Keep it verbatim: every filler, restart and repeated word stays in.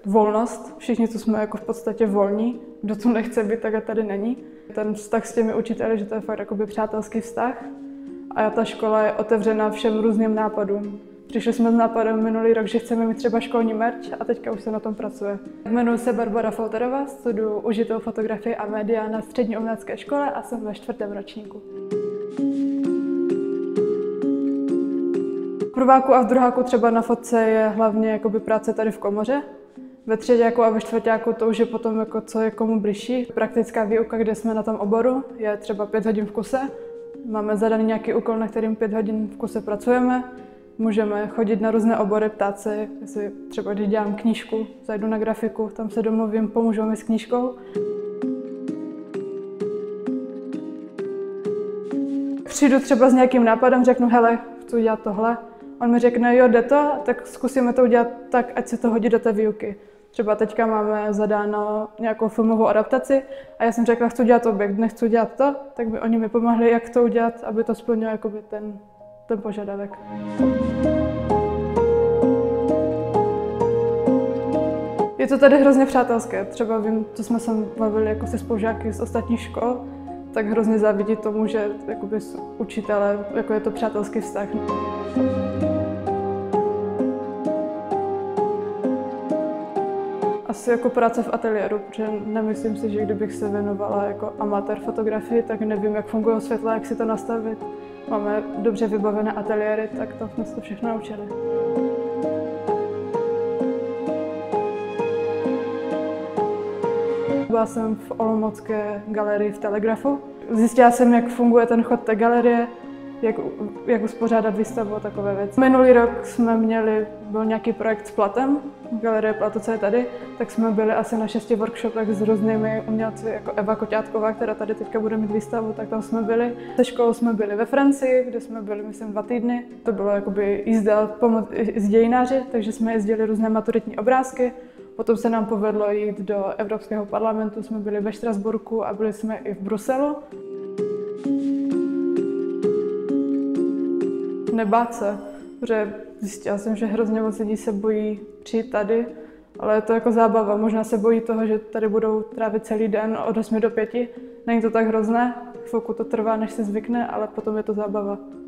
volnost. Všichni tu jsme jako v podstatě volní. Kdo tu nechce být, tak tady není. Ten vztah s těmi učiteli, že to je fakt jakoby přátelský vztah. A ta škola je otevřená všem různým nápadům. Přišli jsme s nápadem minulý rok, že chceme mít třeba školní merch a teďka už se na tom pracuje. Jmenuji se Barbara Folterová, studuji užitou fotografii a média na střední umělecké škole a jsem ve čtvrtém ročníku. V prváku a v druháku třeba na fotce je hlavně jakoby práce tady v komoře. Ve třetíku a ve čtvrtáku to už je potom jako co je komu bližší. Praktická výuka, kde jsme na tom oboru, je třeba pět hodin v kuse. Máme zadaný nějaký úkol, na kterým pět hodin v kuse pracujeme. Můžeme chodit na různé obory, ptát se, jestli třeba když dělám knížku, zajdu na grafiku, tam se domluvím, pomůžou mi s knížkou. Přijdu třeba s nějakým nápadem, řeknu, hele, chci dělat tohle. On mi řekne, jo, jde to, tak zkusíme to udělat tak, ať se to hodí do té výuky. Třeba teďka máme zadáno nějakou filmovou adaptaci a já jsem řekla, chci dělat objekt, nechci dělat to, tak by oni mi pomohli, jak to udělat, aby to splnilo jakoby ten, ten požadavek. Je to tady hrozně přátelské. Třeba vím, co jsme se bavili jako se spolužáky z ostatních škol, tak hrozně závidí tomu, že jakoby učitelé, jako je to přátelský vztah. Asi jako práce v ateliéru, protože nemyslím si, že kdybych se věnovala jako amatér fotografii, tak nevím, jak fungují světla, jak si to nastavit. Máme dobře vybavené ateliéry, tak to jsme se to všechno naučili. Byla jsem v olomoucké galerii v Telegrafu. Zjistila jsem, jak funguje ten chod té galerie, jak, jak uspořádat výstavu a takové věci. Minulý rok jsme měli, byl nějaký projekt s Platem, galerie Platu, co je tady, tak jsme byli asi na šesti workshopech s různými umělci, jako Eva Koťátková, která tady teďka bude mít výstavu, tak tam jsme byli. Se školou jsme byli ve Francii, kde jsme byli, myslím, dva týdny. To bylo jakoby jízda z dějináři, takže jsme jezdili různé maturitní obrázky. Potom se nám povedlo jít do Evropského parlamentu, jsme byli ve Štrasburku a byli jsme i v Bruselu. Nebát se, protože zjistila jsem, že hrozně moc lidí se bojí přijít tady, ale je to jako zábava. Možná se bojí toho, že tady budou trávit celý den od osmi do pěti. Není to tak hrozné, chvilku to trvá, než se zvykne, ale potom je to zábava.